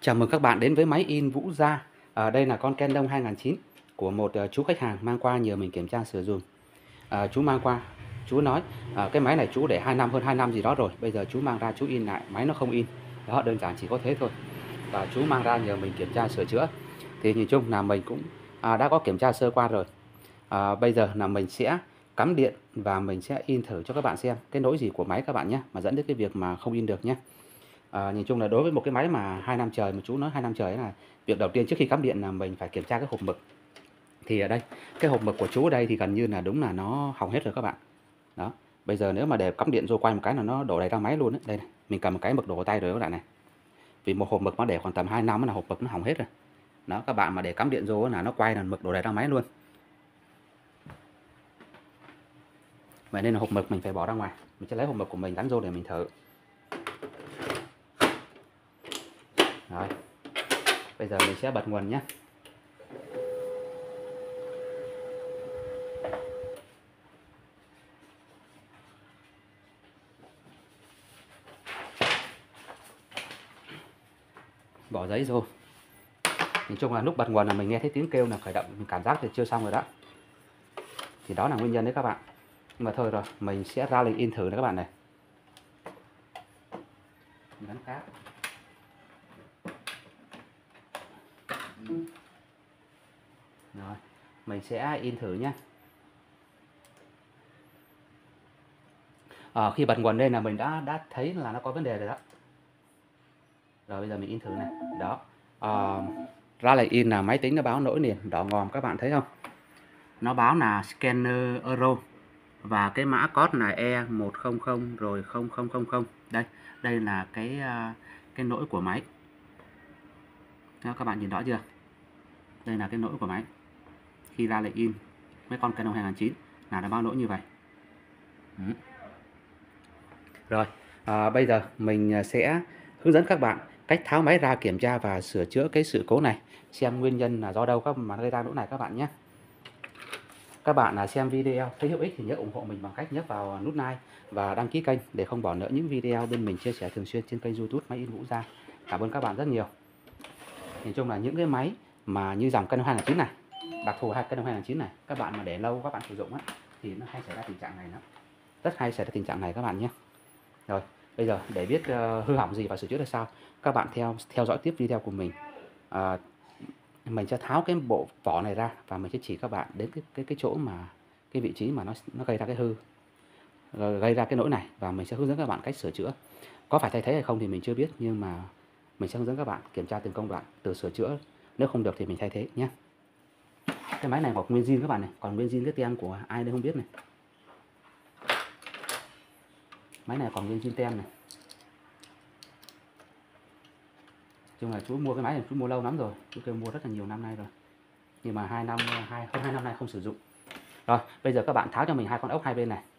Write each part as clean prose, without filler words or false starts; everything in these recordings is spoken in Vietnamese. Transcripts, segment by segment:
Chào mừng các bạn đến với máy in Vũ Gia. Đây là con Canon 2009 của một chú khách hàng mang qua nhờ mình kiểm tra sử dụng. Chú mang qua, chú nói cái máy này chú để 2 năm, hơn 2 năm gì đó rồi. Bây giờ chú mang ra chú in lại, máy nó không in. Đó, đơn giản chỉ có thế thôi. Và chú mang ra nhờ mình kiểm tra sửa chữa. Thì nhìn chung là mình cũng đã có kiểm tra sơ qua rồi. Bây giờ là mình sẽ cắm điện và mình sẽ in thử cho các bạn xem cái lỗi gì của máy các bạn nhé, mà dẫn đến cái việc mà không in được nhé. Nhìn chung là đối với một cái máy mà 2 năm trời, mà chú nói 2 năm trời là việc đầu tiên trước khi cắm điện là mình phải kiểm tra cái hộp mực. Thì ở đây cái hộp mực của chú ở đây thì gần như là đúng là nó hỏng hết rồi các bạn. Đó, bây giờ nếu mà để cắm điện vô quay một cái là nó đổ đầy ra máy luôn đấy. Đây này, mình cầm một cái mực đổ vào tay rồi các bạn này. Vì một hộp mực nó để khoảng tầm 2 năm là hộp mực nó hỏng hết rồi. Đó, các bạn mà để cắm điện vô là nó quay là mực đổ đầy ra máy luôn. Vậy nên là hộp mực mình phải bỏ ra ngoài. Mình sẽ lấy hộp mực của mình gắn vô để mình thử. Rồi, bây giờ mình sẽ bật nguồn nhé. Bỏ giấy vô. Nhìn chung là lúc bật nguồn là mình nghe thấy tiếng kêu là khởi động, mình cảm giác thì chưa xong rồi đó. Thì đó là nguyên nhân đấy các bạn. Nhưng mà thôi rồi, mình sẽ ra lệnh in thử nữa các bạn này. Mình gắn cáp. Rồi, mình sẽ in thử nhé. Khi bật nguồn lên là mình đã thấy là nó có vấn đề rồi đó. Rồi bây giờ mình in thử này. Đó. Ra lệnh in là máy tính nó báo lỗi liền đỏ ngòm, các bạn thấy không? Nó báo là scanner error và cái mã code là E100 rồi 0000. Đây là cái lỗi của máy. Đó, các bạn nhìn rõ chưa? Đây là cái lỗi của máy. Khi ra lệnh in mấy con Canon 2009 là nó báo lỗi như vậy. Rồi, bây giờ mình sẽ hướng dẫn các bạn cách tháo máy ra kiểm tra và sửa chữa cái sự cố này, xem nguyên nhân là do đâu các mà gây ra lỗi này các bạn nhé. Các bạn xem video thấy hữu ích thì nhớ ủng hộ mình bằng cách nhấp vào nút like và đăng ký kênh để không bỏ lỡ những video bên mình chia sẻ thường xuyên trên kênh YouTube Máy in Vũ Gia. Cảm ơn các bạn rất nhiều. Nhìn chung là những cái máy mà như dòng Canon 2009 này, đặc thù Canon 2009 này, các bạn mà để lâu các bạn sử dụng thì nó hay xảy ra tình trạng này đó. Rất hay xảy ra tình trạng này các bạn nhé. Rồi, bây giờ để biết hư hỏng gì và sửa chữa ra sao, các bạn theo dõi tiếp video của mình. Mình sẽ tháo cái bộ vỏ này ra và mình sẽ chỉ các bạn đến cái chỗ mà cái vị trí mà nó gây ra cái hư, gây ra cái lỗi này, và mình sẽ hướng dẫn các bạn cách sửa chữa. Có phải thay thế hay không thì mình chưa biết, nhưng mà mình sẽ hướng dẫn các bạn kiểm tra từng công đoạn từ sửa chữa. Nếu không được thì mình thay thế nhé. Cái máy này còn nguyên zin các bạn này, còn nguyên zin cái tem của ai đây không biết này. Máy này còn nguyên zin tem này. Chung là chú mua cái máy này chú mua lâu lắm rồi, chú kêu mua rất là nhiều năm nay rồi, nhưng mà hơn 2 năm nay không sử dụng. Rồi bây giờ các bạn tháo cho mình hai con ốc hai bên này.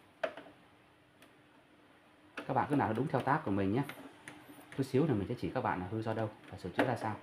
Các bạn cứ làm đúng theo tác của mình nhé. Chút xíu thì mình sẽ chỉ các bạn là hư do đâu và sửa chữa ra sao.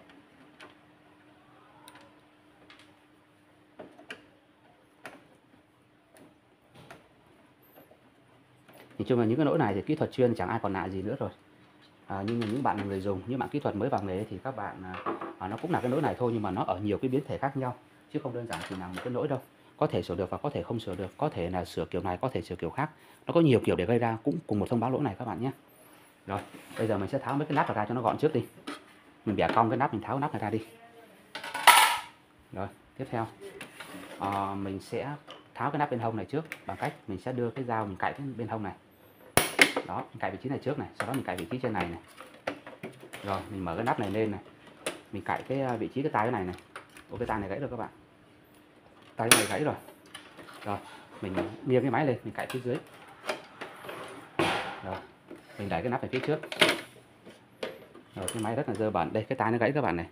Nhìn chung là những cái lỗi này thì kỹ thuật chuyên chẳng ai còn lạ gì nữa rồi. Nhưng mà những bạn người dùng, những bạn kỹ thuật mới vào nghề thì các bạn nó cũng là cái lỗi này thôi, nhưng mà nó ở nhiều cái biến thể khác nhau, chứ không đơn giản chỉ là một cái lỗi đâu. Có thể sửa được và có thể không sửa được, có thể là sửa kiểu này, có thể sửa kiểu khác. Nó có nhiều kiểu để gây ra cũng cùng một thông báo lỗi này các bạn nhé. Rồi, bây giờ mình sẽ tháo mấy cái nắp ra cho nó gọn trước đi. Mình bẻ cong cái nắp, mình tháo nắp này ra đi. Rồi, tiếp theo mình sẽ tháo cái nắp bên hông này trước bằng cách mình sẽ đưa cái dao mình cạy cái bên hông này. Đó, mình cạy vị trí này trước này, sau đó mình cạy vị trí trên này này. Rồi, mình mở cái nắp này lên này. Mình cạy cái vị trí cái tay cái này này. Ủa, cái tay này gãy rồi các bạn. Tay này gãy rồi. Rồi, mình nghiêng cái máy lên, mình cạy phía dưới. Rồi, mình đẩy cái nắp về phía trước. Rồi, cái máy rất là dơ bẩn. Đây, cái tay nó gãy các bạn này.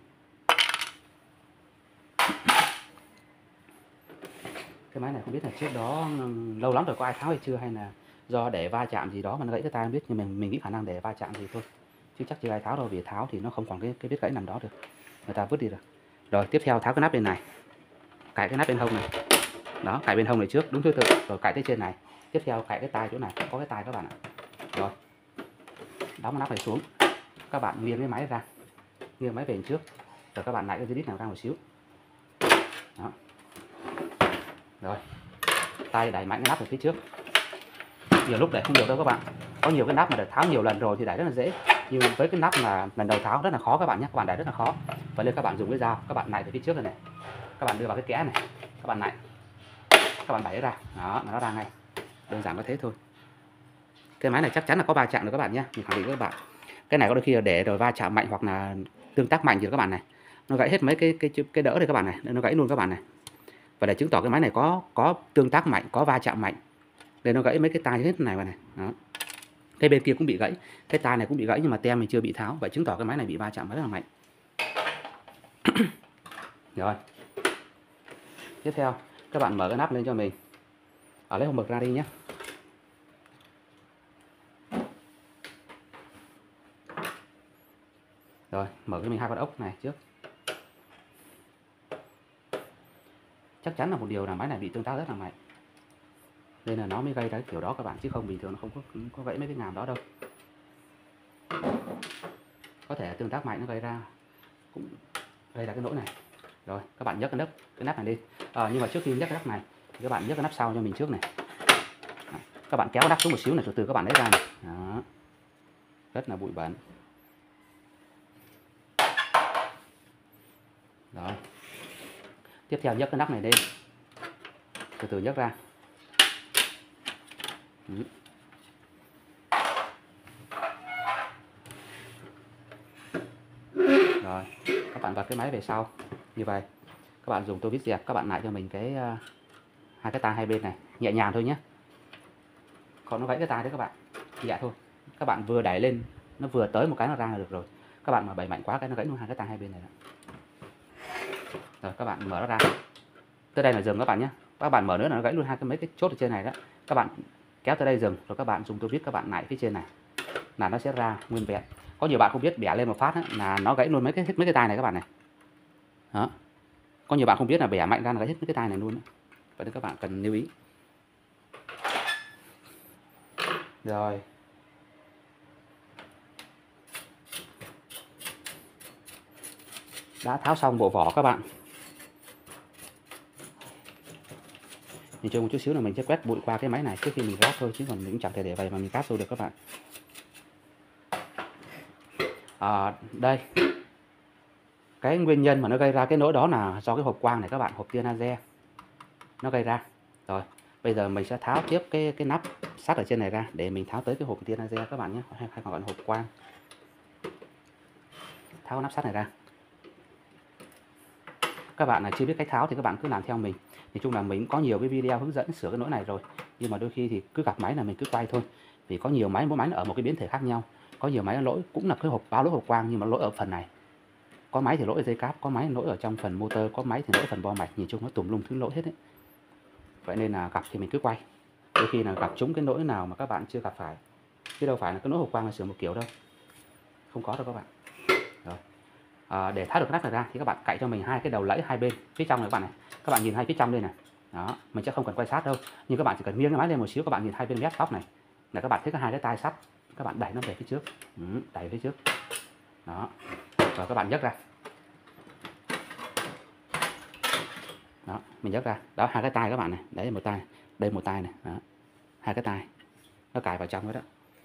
Cái máy này không biết là trước đó lâu lắm rồi có ai tháo hay chưa, hay là do để va chạm gì đó mà nó gãy cái tay, không biết, nhưng mình nghĩ khả năng để va chạm gì thôi, chứ chắc chưa ai tháo đâu, vì tháo thì nó không còn cái vết gãy nằm đó được, người ta vứt đi rồi. Rồi tiếp theo tháo cái nắp bên này, cạy cái nắp bên hông này. Đó, cạy bên hông này trước đúng thứ tự, rồi cạy tới trên này. Tiếp theo cạy cái tay chỗ này, có cái tay các bạn ạ. Rồi đóng nắp này xuống, các bạn nghiêng cái máy ra, nghiêng máy về trước, rồi các bạn lại cái dây đít nào ra một xíu. Đó. Rồi, tay đẩy mạnh cái nắp về phía trước. Nhiều lúc đẩy không được đâu các bạn. Có nhiều cái nắp mà để tháo nhiều lần rồi thì đẩy rất là dễ, nhưng với cái nắp mà lần đầu tháo rất là khó các bạn nhé. Các bạn đẩy rất là khó. Vậy nên các bạn dùng cái dao, các bạn nạy về phía trước này, các bạn đưa vào cái kẽ này, các bạn nạy, các bạn đẩy ra, đó, nó ra ngay. Đơn giản có thế thôi. Cái máy này chắc chắn là có va chạm được các bạn nhé. Mình khẳng định với các bạn. Cái này có đôi khi là để rồi va chạm mạnh hoặc là tương tác mạnh thì các bạn này, nó gãy hết mấy cái đỡ đây các bạn này, nó gãy luôn các bạn này. Và để chứng tỏ cái máy này có tương tác mạnh, có va chạm mạnh, nên nó gãy mấy cái tai hết này vào này. Đó. Cái bên kia cũng bị gãy, cái tai này cũng bị gãy nhưng mà tem mình chưa bị tháo, vậy chứng tỏ cái máy này bị va chạm rất là mạnh. Rồi. Tiếp theo, các bạn mở cái nắp lên cho mình. Lấy hộp mực ra đi nhé. Rồi, mở cho mình hai con ốc này trước. Chắc chắn là một điều là máy này bị tương tác rất là mạnh, nên là nó mới gây ra cái kiểu đó các bạn, chứ không bình thường nó không có gãy mấy cái ngàm đó đâu. Có thể tương tác mạnh nó gây ra cái lỗi này. Rồi, các bạn nhấc cái nắp này đi. Nhưng mà trước khi nhấc cái nắp này thì các bạn nhấc cái nắp sau cho mình trước này. Các bạn kéo cái nắp xuống một xíu này, từ từ các bạn lấy ra này. Đó. Rất là bụi bẩn. Rồi. Tiếp theo nhấc cái nắp này lên, từ từ nhấc ra. Rồi, các bạn bật cái máy về sau như vậy. Các bạn dùng tô vít dẹp, các bạn lại cho mình cái hai cái tai hai bên này, nhẹ nhàng thôi nhé. Còn nó gãy cái tai đấy các bạn, dạ thôi. Các bạn vừa đẩy lên, nó vừa tới một cái nó ra là được rồi. Các bạn mà đẩy mạnh quá cái nó gãy luôn hai cái tai hai bên này. Rồi các bạn mở nó ra. Tới đây là dừng các bạn nhé. Các bạn mở nữa là nó gãy luôn mấy cái chốt ở trên này đó. Các bạn kéo tới đây dừng, rồi các bạn dùng tô vít các bạn nạy phía trên này là nó sẽ ra nguyên vẹn. Có nhiều bạn không biết bẻ lên một phát là nó gãy luôn mấy cái tai này các bạn này. Đó. Có nhiều bạn không biết là bẻ mạnh ra là gãy hết mấy cái tai này luôn. Vậy nên các bạn cần lưu ý. Rồi. Đã tháo xong bộ vỏ các bạn. Nhìn cho một chút xíu là mình sẽ quét bụi qua cái máy này trước khi mình ráp thôi, chứ còn mình cũng chẳng thể để vậy mà mình ráp vô được các bạn. Đây, cái nguyên nhân mà nó gây ra cái lỗi đó là do cái hộp quang này các bạn, hộp tia laser nó gây ra. Rồi, bây giờ mình sẽ tháo tiếp cái nắp sắt ở trên này ra để mình tháo tới cái hộp tia laser các bạn nhé, hay còn gọi là hộp quang. Tháo nắp sắt này ra. Các bạn là chưa biết cách tháo thì các bạn cứ làm theo mình. Nói chung là mình có nhiều cái video hướng dẫn sửa cái lỗi này rồi, nhưng mà đôi khi thì cứ gặp máy là mình cứ quay thôi, vì có nhiều máy, mỗi máy nó ở một cái biến thể khác nhau. Có nhiều máy lỗi cũng là cái báo lỗi hộp quang nhưng mà lỗi ở phần này. Có máy thì lỗi ở dây cáp, có máy lỗi ở trong phần motor, có máy thì lỗi phần bo mạch, nhìn chung nó tùm lum thứ lỗi hết đấy. Vậy nên là gặp thì mình cứ quay. Đôi khi là gặp chúng cái lỗi nào mà các bạn chưa gặp phải, chứ đâu phải là cái lỗi hộp quang là sửa một kiểu đâu, không có đâu các bạn. Rồi. Để tháo được cái nắp này ra thì các bạn cạy cho mình hai cái đầu lẫy hai bên phía trong này các bạn này. Các bạn nhìn hai phía trong đây này. Đó, mình sẽ không cần quay sát đâu, nhưng các bạn chỉ cần nghiêng cái máy lên một xíu, các bạn nhìn hai bên mép tóc này là các bạn thấy hai cái tai sắt, các bạn đẩy nó về phía trước. Đẩy phía trước. Đó. Rồi các bạn nhấc ra. Đó, mình nhấc ra. Đó, hai cái tai các bạn này, đấy một tai, đây một tai này. Đó. Hai cái tai nó cài vào trong đó.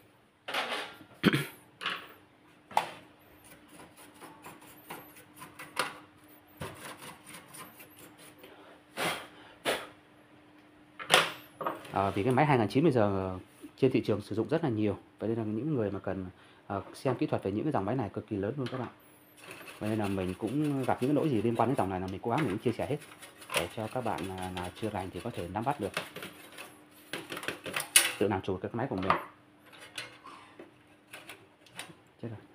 Vì cái máy 2009 bây giờ trên thị trường sử dụng rất là nhiều, vậy nên là những người mà cần xem kỹ thuật về những cái dòng máy này cực kỳ lớn luôn các bạn. Vậy nên là mình cũng gặp những cái lỗi gì liên quan đến dòng này là mình cố gắng mình cũng chia sẻ hết để cho các bạn nào chưa rành thì có thể nắm bắt được, tự làm chủ cái máy của mình. Chết rồi.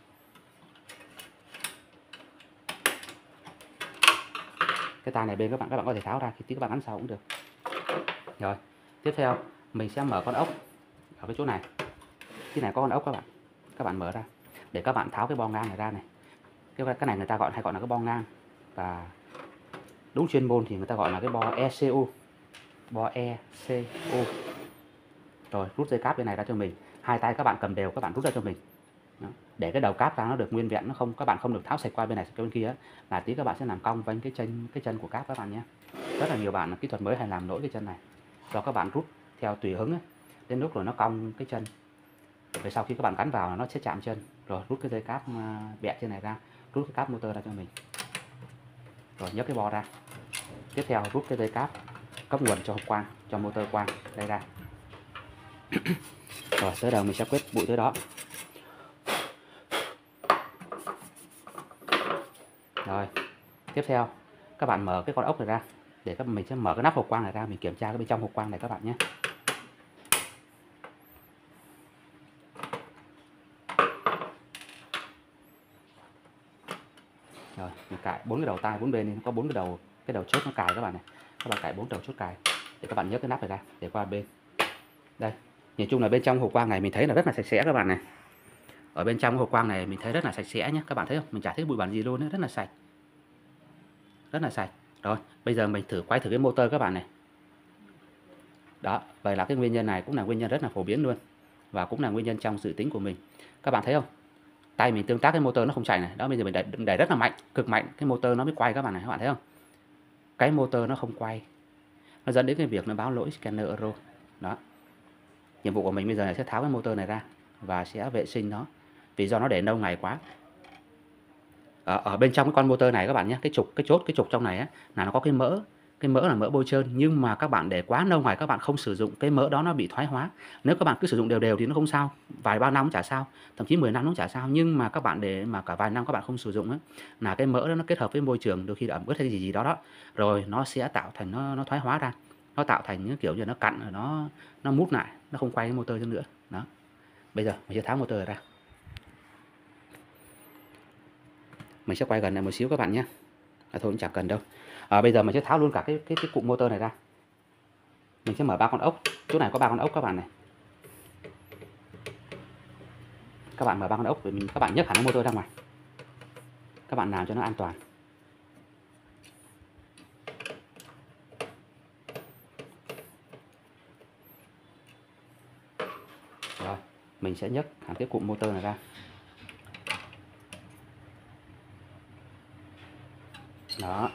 Cái tai này bên các bạn có thể tháo ra khi tí các bạn gắn sau cũng được. Rồi, tiếp theo mình sẽ mở con ốc ở cái chỗ này. Cái này có con ốc các bạn mở ra để các bạn tháo cái bo ngang này ra này. Cái này người ta hay gọi là cái bo ngang, và đúng chuyên môn thì người ta gọi là cái bo ECU. Bo ECU. Rồi, rút dây cáp bên này ra cho mình. Hai tay các bạn cầm đều, các bạn rút ra cho mình. Đó. Để cái đầu cáp ra nó được nguyên vẹn, nó không, các bạn không được tháo sạch qua bên này sạch qua bên kia là tí các bạn sẽ làm cong vênh cái chân của cáp các bạn nhé. Rất là nhiều bạn kỹ thuật mới hay làm lỗi cái chân này, do các bạn rút theo tùy hứng ấy, đến lúc rồi nó cong cái chân, rồi sau khi các bạn gắn vào nó sẽ chạm chân, rồi rút cái dây cáp bẹ trên này ra, rút cái cáp motor ra cho mình, rồi nhấc cái bo ra. Tiếp theo rút cái dây cáp cấp nguồn cho hộp quang, cho motor quang đây ra. Rồi tới đầu mình sẽ quét bụi tới đó. Rồi tiếp theo các bạn mở cái con ốc này ra, để mình sẽ mở cái nắp hộp quang này ra, mình kiểm tra cái bên trong hộp quang này các bạn nhé. Rồi mình cài 4 cái đầu tai 4 bên, có 4 cái đầu chốt nó cài các bạn này. Các bạn cài 4 đầu chốt cài để các bạn nhấc cái nắp này ra để qua bên. Đây, nhìn chung là bên trong hộp quang này mình thấy là rất là sạch sẽ các bạn này. Ở bên trong hộp quang này mình thấy rất là sạch sẽ nhé, các bạn thấy không? Mình chả thấy bụi bẩn gì luôn ấy, rất là sạch. Rất là sạch. Rồi, bây giờ mình quay thử cái motor các bạn này. Đó, vậy là cái nguyên nhân này cũng là nguyên nhân rất là phổ biến luôn, và cũng là nguyên nhân trong dự tính của mình. Các bạn thấy không? Tay mình tương tác cái motor nó không chạy này. Đó, bây giờ mình đẩy rất là mạnh, cực mạnh, cái motor nó mới quay các bạn này, các bạn thấy không? Cái motor nó không quay, nó dẫn đến cái việc nó báo lỗi scanner error. Đó. Nhiệm vụ của mình bây giờ là sẽ tháo cái motor này ra và sẽ vệ sinh nó, vì do nó để lâu ngày quá. Ở bên trong cái con motor này các bạn nhé, cái trục trong này á, là nó có cái mỡ là mỡ bôi trơn, nhưng mà các bạn để quá lâu ngày các bạn không sử dụng, cái mỡ đó nó bị thoái hóa. Nếu các bạn cứ sử dụng đều đều thì nó không sao, vài ba năm cũng chả sao, thậm chí 10 năm nó cũng chả sao, nhưng mà các bạn để mà cả vài năm các bạn không sử dụng á, là cái mỡ đó nó kết hợp với môi trường, đôi khi ẩm ướt hay gì đó, rồi nó sẽ tạo thành nó thoái hóa ra, nó tạo thành những kiểu như nó cặn rồi nó mút lại, nó không quay cái motor nữa. Đó. Bây giờ mình sẽ tháo motor ra. Mình sẽ quay gần lại một xíu các bạn nhé. Thôi cũng chẳng cần đâu. Bây giờ mình sẽ tháo luôn cả cái cụm motor này ra. Mình sẽ mở 3 con ốc. Chỗ này có 3 con ốc các bạn này. Các bạn mở 3 con ốc để các bạn nhấc hẳn cái motor ra ngoài. Các bạn làm cho nó an toàn. Rồi, mình sẽ nhấc hẳn cái cụm motor này ra. Đó.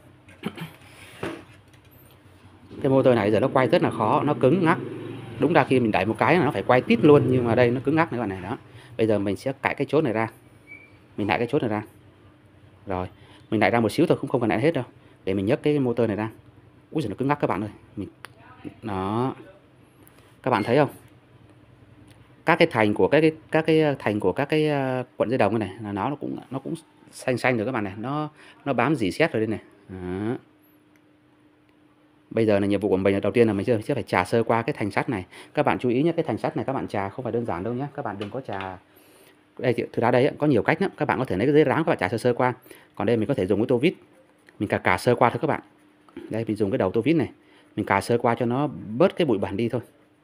Cái motor này giờ nó quay rất là khó, nó cứng ngắc. Đúng ra khi mình đẩy một cái là nó phải quay tít luôn, nhưng mà đây nó cứng ngắc này các bạn này. Đó. Bây giờ mình sẽ cạy cái chốt này ra. Mình đẩy cái chốt này ra. Rồi, mình đẩy ra một xíu thôi, không cần đẩy hết đâu. Để mình nhấc cái motor này ra. Úi giời, nó cứng ngắc các bạn ơi. Đó. Các bạn thấy không? Các cái thành của các cái cuộn dây đồng này là nó cũng xanh rồi các bạn này, nó bám dỉ sét rồi đây này. Đó. Bây giờ là nhiệm vụ của mình đầu tiên là mình sẽ phải chà sơ qua cái thành sắt này. Các bạn chú ý nhé, cái thành sắt này các bạn chà không phải đơn giản đâu nhé. Các bạn đừng có chà. Đây, thực ra đây có nhiều cách lắm. Các bạn có thể lấy cái giấy ráng các bạn chà sơ qua. Còn đây mình có thể dùng cái tô vít. Mình cà sơ qua thôi các bạn. Đây mình dùng cái đầu tô vít này. Mình cà sơ qua cho nó bớt cái bụi bẩn đi thôi.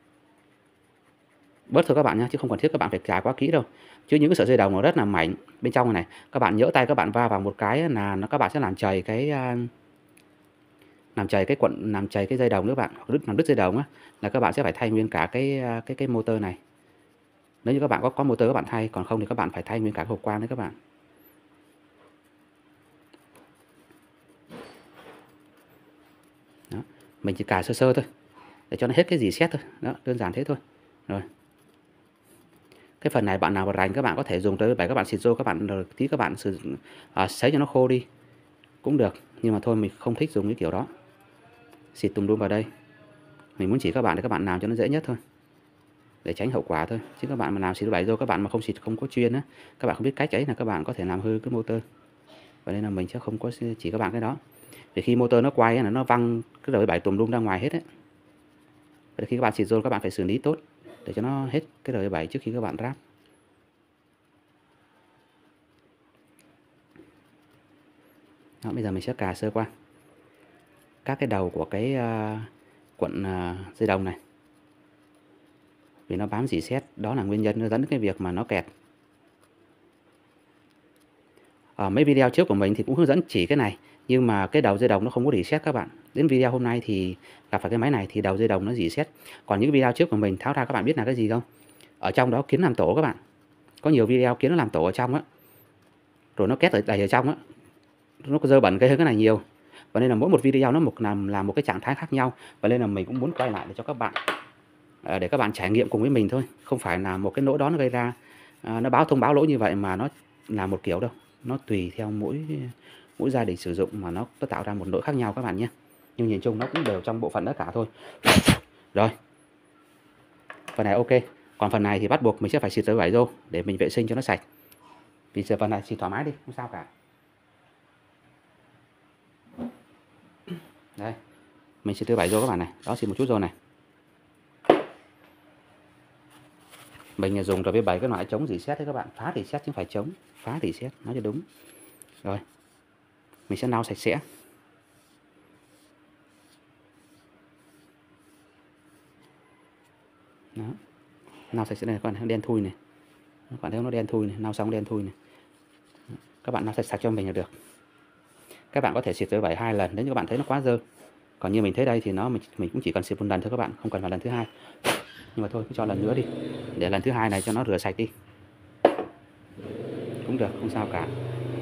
Bớt thôi các bạn nhé, chứ không cần thiết các bạn phải chà quá kỹ đâu. Chứ những cái sợi dây đồng nó rất là mảnh bên trong này, các bạn nhỡ tay các bạn va vào một cái là các bạn sẽ làm chày cái dây đồng nữa bạn, làm đứt dây đồng á, là các bạn sẽ phải thay nguyên cả cái motor này. Nếu như các bạn có motor các bạn thay, còn không thì các bạn phải thay nguyên cả cái hộp quang đấy các bạn. Đó. Mình chỉ cà sơ sơ thôi để cho nó hết cái gì xét thôi. Đó, đơn giản thế thôi. Rồi. Cái phần này bạn nào mà rành các bạn có thể dùng tới các bạn xịt rô, các bạn rồi tí các bạn sử dụng sấy cho nó khô đi cũng được, nhưng mà thôi mình không thích dùng cái kiểu đó. Xịt tùm lum vào đây. Mình muốn chỉ các bạn để các bạn làm cho nó dễ nhất thôi, để tránh hậu quả thôi. Chứ các bạn mà làm xịt bảy rô, các bạn mà không xịt không có chuyên á, các bạn không biết cách ấy là các bạn có thể làm hư cái motor. Và nên là mình sẽ không có chỉ các bạn cái đó. Vì khi motor nó quay là nó văng cái đời bảy tùm lum ra ngoài hết ấy. Vậy khi các bạn xịt rô các bạn phải xử lý tốt để cho nó hết cái đời bảy trước khi các bạn ráp. Đó, bây giờ mình sẽ cà sơ qua các cái đầu của cái cuộn dây đồng này, vì nó bám dỉ sét, đó là nguyên nhân nó dẫn đến cái việc mà nó kẹt. Ở mấy video trước của mình thì cũng hướng dẫn chỉ cái này, nhưng mà cái đầu dây đồng nó không có dỉ sét các bạn. Đến video hôm nay thì gặp phải cái máy này thì đầu dây đồng nó dỉ sét. Còn những video trước của mình tháo ra các bạn biết là cái gì không? Ở trong đó kiến làm tổ các bạn. Có nhiều video kiến nó làm tổ ở trong á, rồi nó két đầy ở trong á, nó có dơ bẩn cái hơn cái này nhiều. Và nên là mỗi một video nó làm một cái trạng thái khác nhau, và nên là mình cũng muốn quay lại để cho các bạn, để các bạn trải nghiệm cùng với mình thôi, không phải là một cái lỗi đó nó gây ra, nó thông báo lỗi như vậy mà nó là một kiểu đâu, nó tùy theo mỗi gia đình sử dụng mà nó tạo ra một lỗi khác nhau các bạn nhé. Nhưng nhìn chung nó cũng đều trong bộ phận đó cả thôi. Rồi, phần này ok. Còn phần này thì bắt buộc mình sẽ phải xịt tới vải rô để mình vệ sinh cho nó sạch. Vì giờ phần này xịt thoải mái đi, không sao cả. Đây, mình xịt tới vải rô các bạn này, đó, xịt một chút rồi này. Mình dùng rồi với 7 cái loại chống rỉ sét đấy các bạn, phá rỉ sét chứ không phải chống, phá rỉ sét nói cho đúng. Rồi, mình sẽ lau sạch sẽ. Đó, lau sạch sẽ này các bạn, đen thui này, các bạn thấy nó đen thui này, lau xong đen thui này. Các bạn lau sạch cho mình là được. Các bạn có thể xịt tới vải 2 lần nếu như các bạn thấy nó quá dơ. Còn như mình thấy đây thì mình cũng chỉ cần xịt một lần thôi các bạn, không cần phải lần thứ hai. Nhưng mà thôi, cứ cho lần nữa đi, để lần thứ hai này cho nó rửa sạch đi cũng được, không sao cả.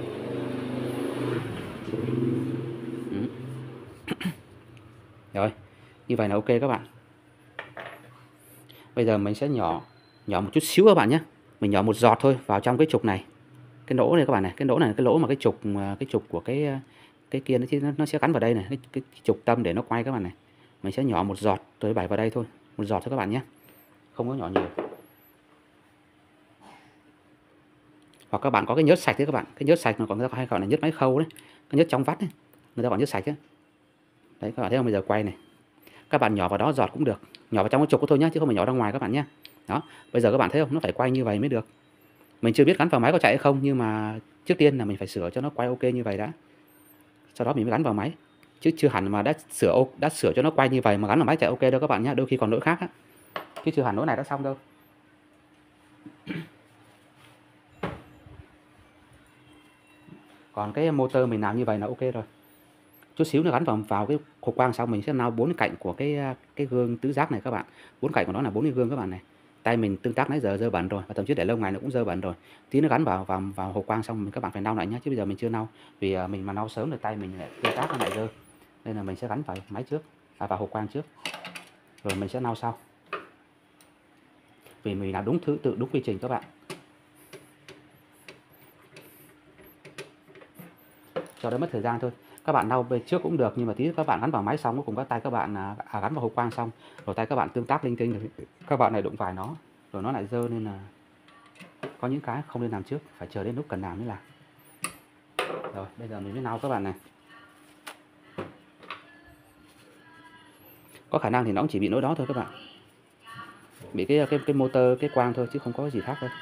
Rồi, như vậy là ok các bạn. Bây giờ mình sẽ nhỏ một chút xíu các bạn nhé. Mình nhỏ một giọt thôi vào trong cái trục này, cái lỗ này các bạn này, cái lỗ này, cái lỗ mà cái trục của cái kia nó sẽ gắn vào đây này, cái trục tâm để nó quay các bạn này. Mình sẽ nhỏ một giọt tới vải vào đây thôi, một giọt thôi các bạn nhé, không có nhỏ nhiều. Hoặc các bạn có cái nhớt sạch đấy các bạn, cái nhớt sạch mà còn người ta hay gọi là nhớt máy khâu đấy, cái nhớt trong vắt đấy, người ta gọi nhớt sạch ấy. Đấy các bạn thấy không, bây giờ quay này, các bạn nhỏ vào đó giọt cũng được, nhỏ vào trong cái trục thôi nhé, chứ không phải nhỏ ra ngoài các bạn nhé. Đó, bây giờ các bạn thấy không, nó phải quay như vậy mới được. Mình chưa biết gắn vào máy có chạy hay không, nhưng mà trước tiên là mình phải sửa cho nó quay ok như vậy đã, sau đó mình mới gắn vào máy, chứ chưa hẳn mà đã sửa cho nó quay như vậy mà gắn vào máy chạy ok đâu các bạn nhé, đôi khi còn lỗi khác á, chứ chưa hẳn lỗi này đã xong đâu. Còn cái motor mình làm như vậy là ok rồi. Chút xíu nó gắn vào cái hộp quang xong mình sẽ lau 4 cạnh của cái gương tứ giác này các bạn. 4 cạnh của nó là 4 cái gương các bạn này. Tay mình tương tác nãy giờ dơ bẩn rồi, và thậm chí để lâu ngày nó cũng dơ bẩn rồi. Tí nó gắn vào hộp quang xong các bạn phải lau lại nhé, chứ bây giờ mình chưa lau. Vì mình mà lau sớm thì tay mình lại tương tác nó lại dơ. Nên là mình sẽ gắn vào máy trước, vào hộp quang trước. Rồi mình sẽ lau sau. Vì mình làm đúng thứ tự, đúng quy trình các bạn. Cho đỡ mất thời gian thôi. Các bạn lau bên trước cũng được, nhưng mà tí các bạn gắn vào máy xong nó cùng các tay các bạn gắn vào hộp quang xong, rồi tay các bạn tương tác linh tinh rồi các bạn này đụng phải nó rồi nó lại dơ, nên là có những cái không nên làm trước, phải chờ đến lúc cần làm mới làm. Rồi bây giờ mình mới lau các bạn này. Có khả năng thì nó cũng chỉ bị lỗi đó thôi các bạn, bị cái motor, cái quang thôi, chứ không có gì khác đâu.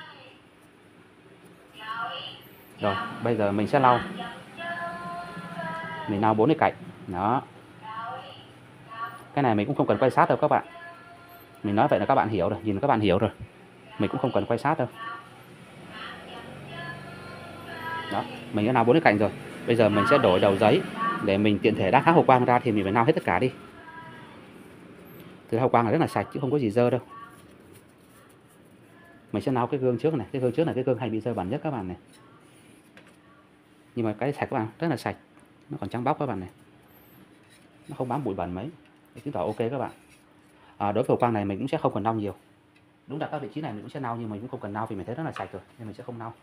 Rồi bây giờ mình sẽ lau. Mình lau 4 cái cạnh đó. Cái này mình cũng không cần quay sát đâu các bạn, mình nói vậy là các bạn hiểu rồi, nhìn là các bạn hiểu rồi, mình cũng không cần quay sát đâu. Đó, mình đã lau 4 cái cạnh rồi. Bây giờ mình sẽ đổi đầu giấy để mình tiện thể đã tháo hộp quang ra thì mình phải lau hết tất cả đi. Từ hộp quang là rất là sạch chứ không có gì dơ đâu. Mình sẽ lau cái gương trước này, cái gương trước là cái gương hay bị dơ bẩn nhất các bạn này. Nhưng mà cái sạch các bạn, rất là sạch, nó còn trắng bóc các bạn này, nó không bám bụi bẩn mấy, chứng tỏ ok các bạn. Đối với hộp quang này mình cũng sẽ không cần lau nhiều. Đúng là các vị trí này mình cũng sẽ lau, nhưng mình cũng không cần lau vì mình thấy rất là sạch rồi nên mình sẽ không lau.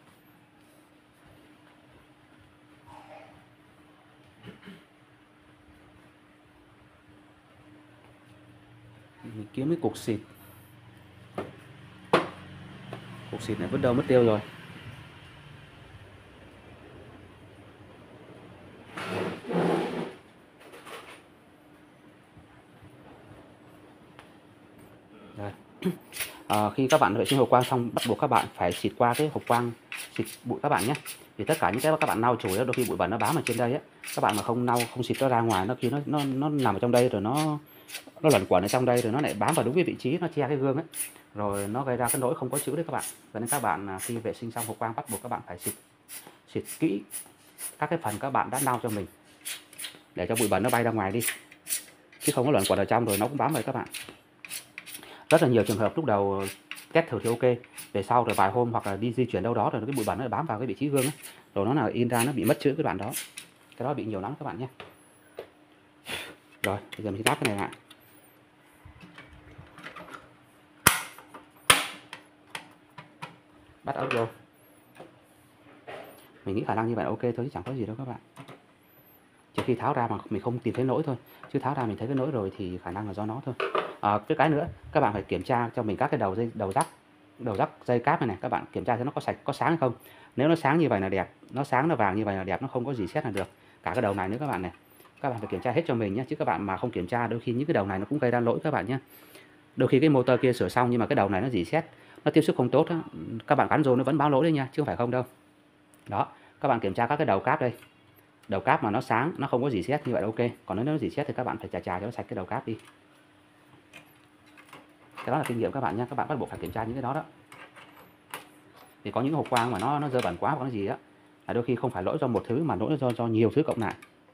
Mình kiếm cái cục xịt này vứt đâu mất tiêu rồi. Khi các bạn vệ sinh hộp quang xong, bắt buộc các bạn phải xịt qua cái hộp quang, xịt bụi các bạn nhé. Vì tất cả những cái các bạn lau chùi đôi khi bụi bẩn nó bám ở trên đây á, các bạn mà không lau, không xịt nó ra ngoài, nó khi nó nằm ở trong đây rồi nó luẩn quẩn ở trong đây rồi nó lại bám vào đúng cái vị trí nó che cái gương ấy, rồi nó gây ra cái lỗi không có chữ đấy các bạn. Cho nên các bạn khi vệ sinh xong hộp quang bắt buộc các bạn phải xịt kỹ các cái phần các bạn đã lau cho mình, để cho bụi bẩn nó bay ra ngoài đi, chứ không có luẩn quẩn ở trong rồi nó cũng bám vào các bạn. Rất là nhiều trường hợp lúc đầu test thử thì ok, về sau rồi vài hôm hoặc là đi di chuyển đâu đó rồi cái bụi bẩn nó bám vào cái vị trí gương ấy, rồi nó là in ra nó bị mất chữ cái đoạn đó, cái đó bị nhiều lắm các bạn nhé. Rồi bây giờ mình lắp cái này lại. Bắt ốc vô. Mình nghĩ khả năng như vậy ok thôi chứ chẳng có gì đâu các bạn. Chỉ khi tháo ra mà mình không tìm thấy lỗi thôi, chứ tháo ra mình thấy cái lỗi rồi thì khả năng là do nó thôi. Cái nữa các bạn phải kiểm tra cho mình các cái đầu rắc dây cáp này các bạn kiểm tra xem nó có sạch có sáng hay không. Nếu nó sáng như vậy là đẹp, nó sáng nó vàng như vậy là đẹp, nó không có gì xét là được. Cả cái đầu này nữa các bạn này, các bạn phải kiểm tra hết cho mình nhé, chứ các bạn mà không kiểm tra đôi khi những cái đầu này nó cũng gây ra lỗi các bạn nhé. Đôi khi cái motor kia sửa xong nhưng mà cái đầu này nó dỉ xét, nó tiếp xúc không tốt đó, các bạn gắn vô nó vẫn báo lỗi đấy nha, chứ không phải không đâu. Đó, các bạn kiểm tra các cái đầu cáp đây. Đầu cáp mà nó sáng, nó không có dỉ sét như vậy ok. Còn nếu nó dỉ sét thì các bạn phải chà cho nó sạch cái đầu cáp đi. Cái đó là kinh nghiệm các bạn nhé, các bạn bắt buộc phải kiểm tra những cái đó đó. Thì có những hộp quang mà nó dơ bẩn quá hoặc cái gì á, là đôi khi không phải lỗi do một thứ mà lỗi do nhiều thứ cộng lại.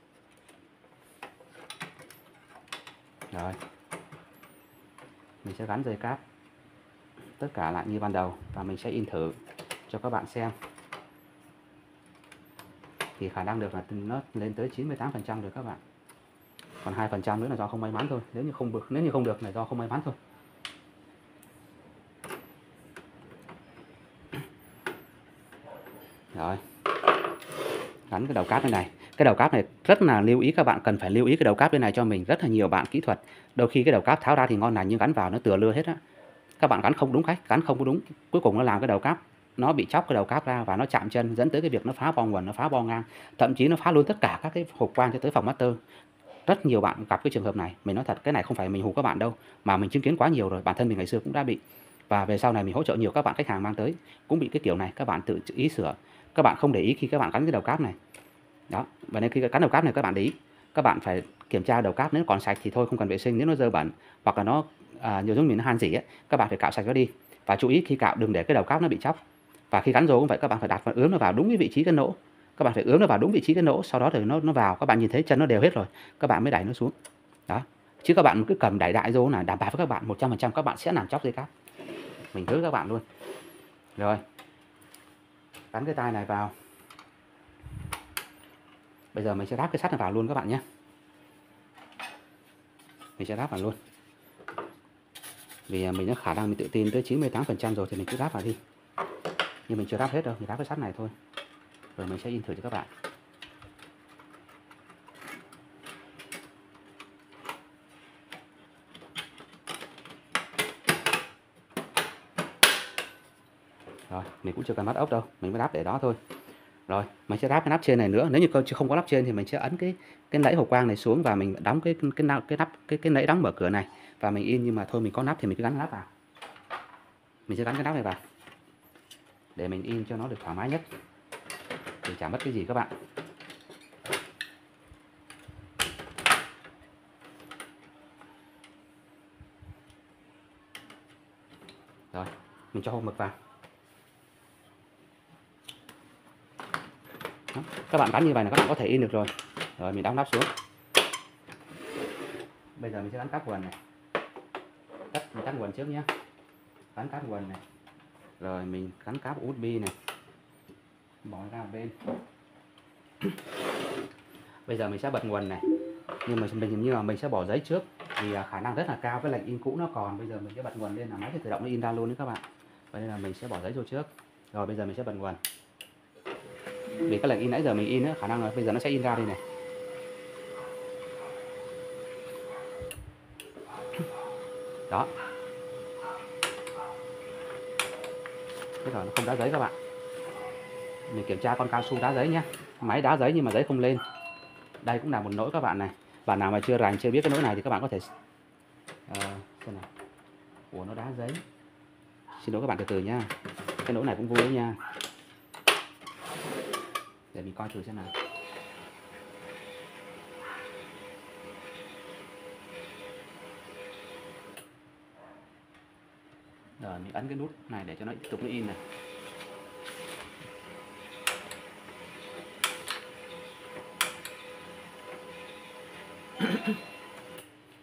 Rồi. Mình sẽ gắn dây cáp tất cả lại như ban đầu và mình sẽ in thử cho các bạn xem. Thì khả năng được là nó lên tới 98% rồi các bạn. Còn 2% nữa là do không may mắn thôi. Nếu như không được là do không may mắn thôi. Rồi. Gắn cái đầu cáp này. Cái đầu cáp này rất là lưu ý, các bạn cần phải lưu ý cái đầu cáp bên này cho mình. Rất là nhiều bạn kỹ thuật, đôi khi cái đầu cáp tháo ra thì ngon lành nhưng gắn vào nó tựa lưa hết á. Các bạn gắn không đúng cách, gắn không có đúng, cuối cùng nó làm cái đầu cáp nó bị chóc cái đầu cáp ra và nó chạm chân, dẫn tới cái việc nó phá bo nguồn, nó phá bo ngang, thậm chí nó phá luôn tất cả các cái hộp quang cho tới phòng master. Rất nhiều bạn gặp cái trường hợp này. Mình nói thật, cái này không phải mình hù các bạn đâu, mà mình chứng kiến quá nhiều rồi, bản thân mình ngày xưa cũng đã bị. Và về sau này mình hỗ trợ nhiều các bạn khách hàng mang tới cũng bị cái kiểu này, các bạn tự ý sửa. Các bạn không để ý khi các bạn gắn cái đầu cáp này. Đó, và nên khi gắn đầu cáp này các bạn để ý, các bạn phải kiểm tra đầu cáp, nếu còn sạch thì thôi không cần vệ sinh, nếu nó dơ bẩn hoặc là nó nhiều giống mình nó han rỉ ấy, các bạn phải cạo sạch nó đi. Và chú ý khi cạo đừng để cái đầu cáp nó bị chóc. Và khi gắn rồi cũng vậy, các bạn phải đặt và ướm nó vào đúng cái vị trí cái nỗ. Các bạn phải ướm nó vào đúng vị trí cái nỗ, sau đó thì nó vào, các bạn nhìn thấy chân nó đều hết rồi, các bạn mới đẩy nó xuống. Đó. Chứ các bạn cứ cầm đẩy đại vô là đảm bảo với các bạn 100% các bạn sẽ làm chóc dây cáp. Mình hứa các bạn luôn. Rồi. Gắn cái tai này vào. Bây giờ mình sẽ lắp cái sắt này vào luôn các bạn nhé. Mình sẽ lắp vào luôn. Vì mình có khả năng mình tự tin tới 98% rồi thì mình cứ lắp vào đi. Nhưng mình chưa lắp hết đâu, mình lắp cái sắt này thôi. Rồi mình sẽ in thử cho các bạn. Rồi, mình cũng chưa cần bắt ốc đâu, mình mới lắp để đó thôi. Rồi, mình sẽ lắp cái nắp trên này nữa. Nếu như không có nắp trên thì mình sẽ ấn cái nẫy hộp quang này xuống và mình đóng cái nẫy đóng mở cửa này và mình in, nhưng mà thôi mình có nắp thì mình cứ gắn nắp vào. Mình sẽ gắn cái nắp này vào để mình in cho nó được thoải mái nhất. Thì chả mất cái gì các bạn. Rồi, mình cho hộp mực vào. Đó. Các bạn gắn như vậy là các bạn có thể in được rồi. Rồi mình đóng nắp xuống. Bây giờ mình sẽ gắn cáp nguồn này. Mình tắt nguồn trước nhé. Gắn cáp nguồn này. Rồi mình gắn cáp USB này. Bỏ ra một bên. Bây giờ mình sẽ bật nguồn này. Nhưng mà mình sẽ bỏ giấy trước vì khả năng rất là cao cái lệnh in cũ nó còn. Bây giờ mình sẽ bật nguồn lên là máy sẽ tự động nó in ra luôn đấy các bạn. Vậy nên là mình sẽ bỏ giấy vô trước. Rồi bây giờ mình sẽ bật nguồn. Vì cái lệnh in nãy giờ mình in á, khả năng là bây giờ nó sẽ in ra đây này. Đó. Thế rồi nó không đá giấy các bạn. Mình kiểm tra con cao su đá giấy nhé. Máy đá giấy nhưng mà giấy không lên. Đây cũng là một lỗi các bạn này. Bạn nào mà chưa rành chưa biết cái lỗi này thì các bạn có thể xem nào. Ủa nó đá giấy. Xin lỗi các bạn từ từ nha. Cái lỗi này cũng vui đấy nha. Để mình coi thử xem nào. Rồi mình ấn cái nút này để cho nó tiếp tục nó in này.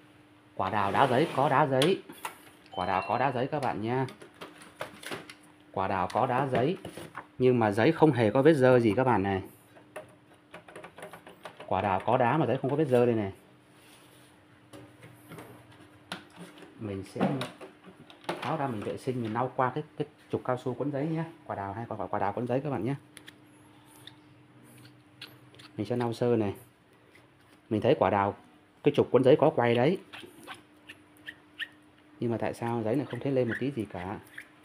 Quả đào đá giấy, có đá giấy. Quả đào có đá giấy các bạn nha. Quả đào có đá giấy nhưng mà giấy không hề có vết dơ gì các bạn này. Quả đào có đá mà giấy không có vết dơ đây này. Mình sẽ tháo ra, mình vệ sinh, mình lau qua cái trục cao su quấn giấy nhé. Quả đào hay còn gọi quả đào quấn giấy các bạn nhé. Mình sẽ lau sơ này. Mình thấy quả đào cái trục quấn giấy có quay đấy, nhưng mà tại sao giấy này không thấy lên một tí gì cả.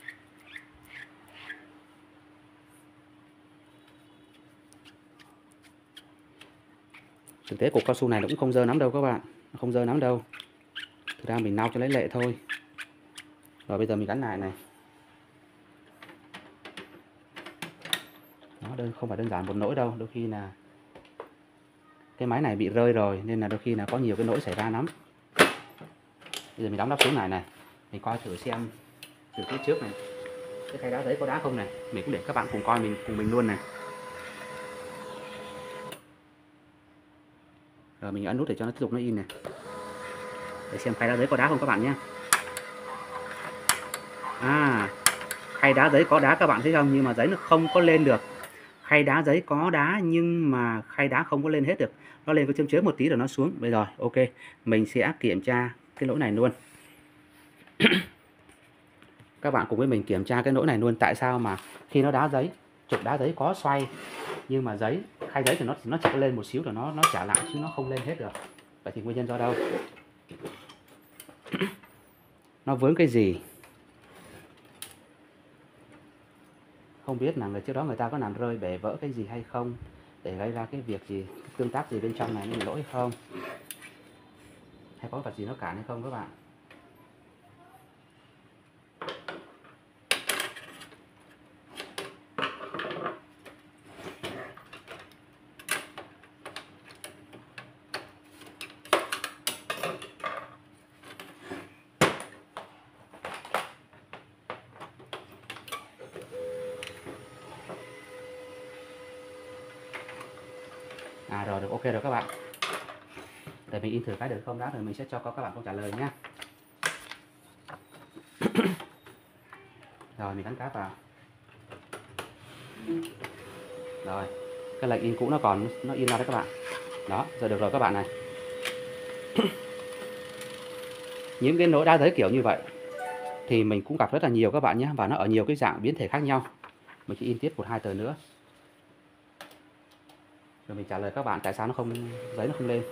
Thực tế cục cao su này nó cũng không dơ lắm đâu các bạn, nó không dơ lắm đâu. Thực ra mình lau cho lấy lệ thôi. Rồi bây giờ mình gắn lại này. Nó không phải đơn giản một nỗi đâu, đôi khi là cái máy này bị rơi rồi nên là đôi khi là có nhiều cái nỗi xảy ra lắm. Bây giờ mình đóng nắp xuống này, mình coi thử xem từ phía trước này cái khay đá giấy có đá không này. Mình cũng để các bạn cùng coi cùng mình luôn này. Rồi mình ấn nút để cho nó tiếp tục nó in này, để xem khay đá giấy có đá không các bạn nhé. Khay đá giấy có đá các bạn thấy không, nhưng mà giấy nó không có lên được. Khay đá giấy có đá nhưng mà khay đá không có lên hết được, nó lên có chớm một tí rồi nó xuống. Bây giờ ok, mình sẽ kiểm tra cái lỗi này luôn. Các bạn cùng với mình kiểm tra cái lỗi này luôn. Tại sao mà khi nó đá giấy, trục đá giấy có xoay nhưng mà khay giấy thì nó chỉ lên một xíu rồi nó trả lại chứ nó không lên hết được. Vậy thì nguyên nhân do đâu? Nó vướng cái gì? Không biết là trước đó người ta có làm rơi bể vỡ cái gì hay không, để gây ra cái việc gì, tương tác gì bên trong này nó bị lỗi không, hay có vật gì nó cản hay không các bạn. Rồi được, ok rồi các bạn. Để mình in thử cái được không đã, rồi mình sẽ cho các bạn câu trả lời nhé. Rồi mình gắn cáp vào. Rồi cái lệnh in cũ nó còn, nó in ra đấy các bạn. Đó, giờ được rồi các bạn này. Những cái lỗi đá giấy kiểu như vậy thì mình cũng gặp rất là nhiều các bạn nhé, và nó ở nhiều cái dạng biến thể khác nhau. Mình chỉ in tiếp 1-2 tờ nữa rồi mình trả lời các bạn tại sao giấy nó không lên.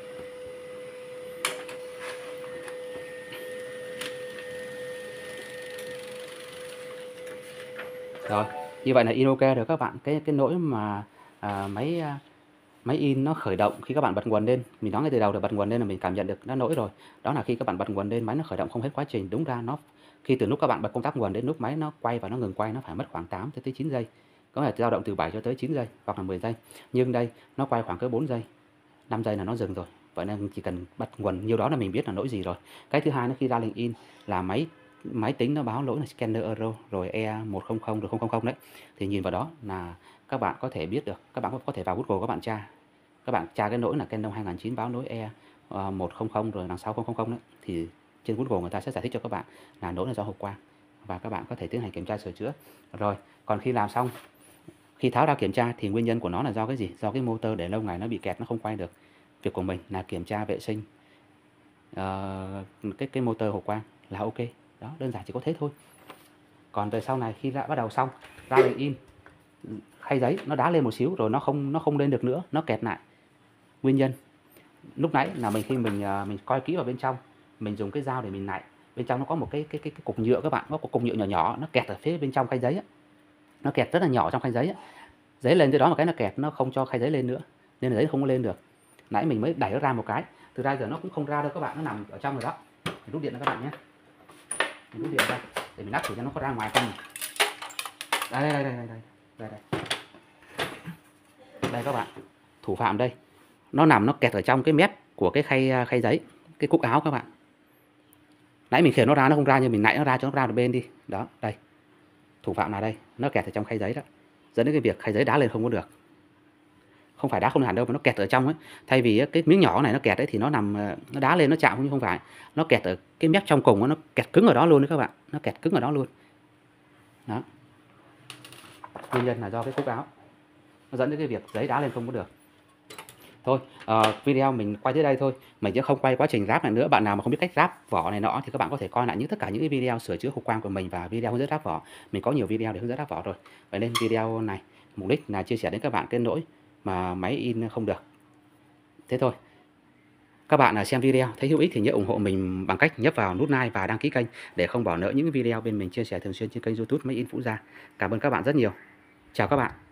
Rồi, như vậy là in ok rồi các bạn. Cái lỗi mà máy in nó khởi động khi các bạn bật nguồn lên, mình nói ngay từ đầu là bật nguồn lên là mình cảm nhận được nó lỗi rồi. Đó là khi các bạn bật nguồn lên, máy nó khởi động không hết quá trình. Đúng ra khi từ lúc các bạn bật công tắc nguồn đến lúc máy nó quay và nó ngừng quay nó phải mất khoảng 8 tới 9 giây. Có thể dao động từ 7 cho tới 9 giây hoặc là 10 giây. Nhưng đây nó quay khoảng cỡ 4 giây, 5 giây là nó dừng rồi. Vậy nên chỉ cần bật nguồn nhiêu đó là mình biết là lỗi gì rồi. Cái thứ hai nó khi ra lệnh in là máy tính nó báo lỗi là scanner error rồi E100 rồi 000 đấy. Thì nhìn vào đó là các bạn có thể biết được, các bạn có thể vào Google các bạn tra cái lỗi là Canon 2009 báo lỗi E100 rồi đằng sau 000 đấy, thì trên Google người ta sẽ giải thích cho các bạn là lỗi là do hộp quang và các bạn có thể tiến hành kiểm tra sửa chữa. Rồi, còn khi làm xong, khi tháo ra kiểm tra thì nguyên nhân của nó là do cái gì? Do cái motor để lâu ngày nó bị kẹt, nó không quay được. Việc của mình là kiểm tra vệ sinh cái motor hộp quang là ok. Đó, đơn giản chỉ có thế thôi. Còn về sau này khi đã bắt đầu xong ra lệnh in, khay giấy nó đá lên một xíu rồi nó không lên được nữa, nó kẹt lại. Nguyên nhân lúc nãy là khi mình coi kỹ vào bên trong, mình dùng cái dao để mình nạy, bên trong nó có một cái cục nhựa các bạn, có một cục nhựa nhỏ nhỏ nó kẹt ở phía bên trong khay giấy á. Nó kẹt rất là nhỏ trong khay giấy á. Giấy lên tới đó một cái nó kẹt, nó không cho khay giấy lên nữa, nên là giấy không có lên được. Nãy mình mới đẩy nó ra một cái, từ ra giờ nó cũng không ra đâu các bạn, nó nằm ở trong rồi đó. Mình rút điện ra các bạn nhé. Mình rút điện ra để mình lắp thử cho nó có ra ngoài không. Đây các bạn, thủ phạm đây, nó nằm, nó kẹt ở trong cái mép của cái khay giấy, cái cúc áo các bạn. Nãy mình khiển nó ra nó không ra, nhưng mình nãy nó ra cho nó ra một bên đi. Đó, đây, thủ phạm là đây, nó kẹt ở trong khay giấy đó, dẫn đến cái việc khay giấy đá lên không có được. Không phải đá không hẳn đâu, mà nó kẹt ở trong ấy. Thay vì cái miếng nhỏ này nó kẹt ấy thì nó nằm, nó đá lên nó chạm, nhưng không phải, nó kẹt ở cái mép trong cùng, nó kẹt cứng ở đó luôn đấy các bạn, nó kẹt cứng ở đó luôn. Đó, Nguyên nhân là do cái cúc áo nó dẫn đến cái việc giấy đá lên không có được. Thôi, video mình quay tới đây thôi, mình sẽ không quay quá trình ráp này nữa. Bạn nào mà không biết cách ráp vỏ này nọ thì các bạn có thể coi lại tất cả những cái video sửa chữa hộp quang của mình và video hướng dẫn ráp vỏ. Mình có nhiều video để hướng dẫn ráp vỏ rồi. Vậy nên video này mục đích là chia sẻ đến các bạn cái lỗi mà máy in không được. Thế thôi. Các bạn xem video thấy hữu ích thì nhớ ủng hộ mình bằng cách nhấp vào nút like và đăng ký kênh để không bỏ lỡ những video bên mình chia sẻ thường xuyên trên kênh YouTube Máy in Phú Gia. Cảm ơn các bạn rất nhiều. Chào các bạn.